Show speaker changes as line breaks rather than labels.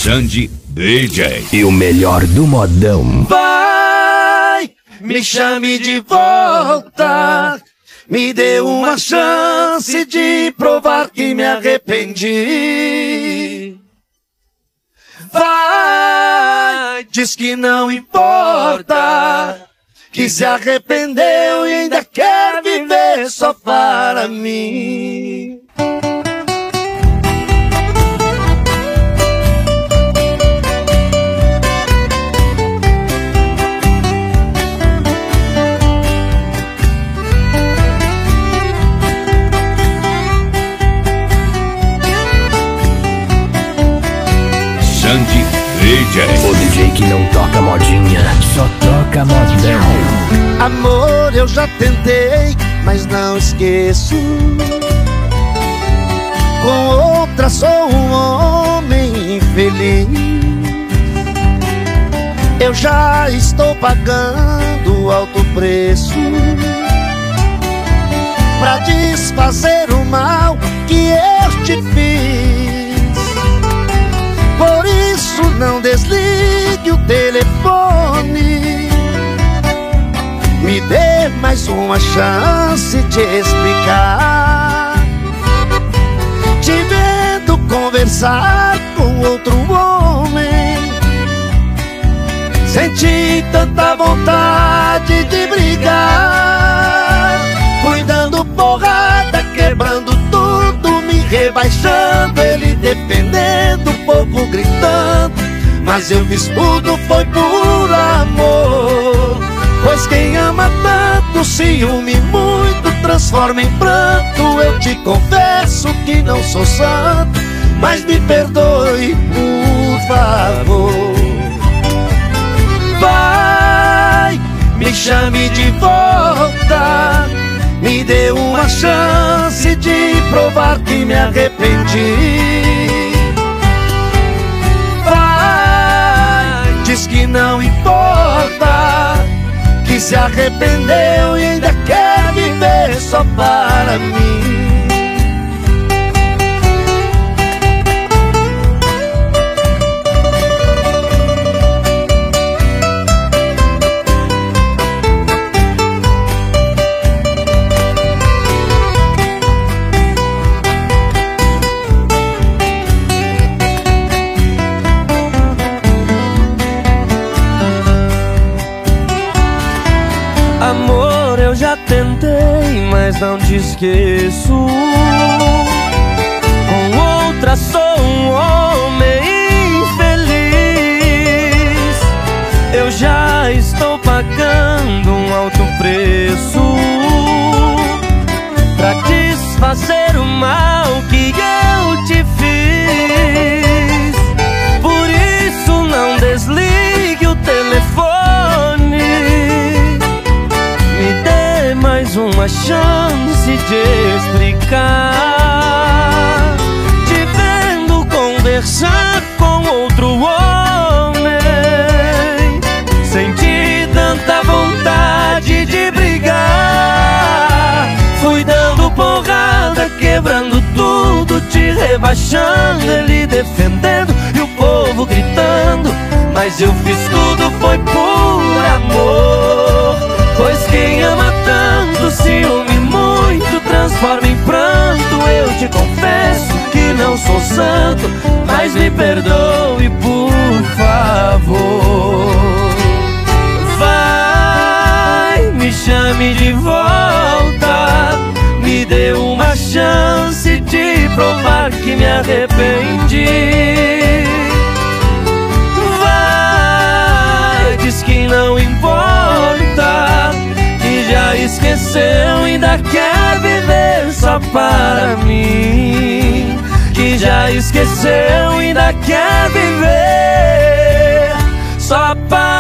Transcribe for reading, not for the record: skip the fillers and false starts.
Xande DJ.
E o melhor do modão.
Vai, me chame de volta, me dê uma chance de provar que me arrependi. Vai, diz que não importa, que se arrependeu e ainda quer viver só para mim.
Xande DJ.
O DJ que não toca modinha, só toca modão.
Amor, eu já tentei, mas não esqueço. Com outra sou um homem infeliz. Eu já estou pagando alto preço pra desfazer o mal que eu te fiz. Por isso não desligue o telefone, me dê mais uma chance de explicar. Te vendo conversar com outro homem, senti tanta vontade de brigar. Fui dando porrada, quebrando tudo, me rebaixando, ele defendendo, o povo gritando. Mas eu fiz tudo, foi por amor. Pois quem ama tanto, ciúme muito, transforma em pranto. Eu te confesso que não sou santo, mas me perdoe, por favor. Vai, me chame de volta, me dê uma chance de provar que me arrependi. Vai, diz que não importa, que se arrependeu e ainda quer viver só para mim.
Amor, eu já tentei, mas não te esqueço. Com outra sou um homem infeliz. Eu já estou pagando um alto preço pra desfazer o mal que eu te fiz. Por isso não desligue o telefone, mais uma chance de explicar. Te vendo conversar com outro homem, senti tanta vontade de brigar. Fui dando porrada, quebrando tudo, te rebaixando, ele defendendo e o povo gritando. Mas eu fiz tudo, foi por amor. Pois quem ama tanto, ciúme muito, transforma em pranto. Eu te confesso que não sou santo, mas me perdoe, por favor. Vai, me chame de volta, me dê uma chance de provar que me arrependi. Vai, diz que não importa, que já esqueceu, ainda quer viver só para mim. Que já esqueceu, ainda quer viver só para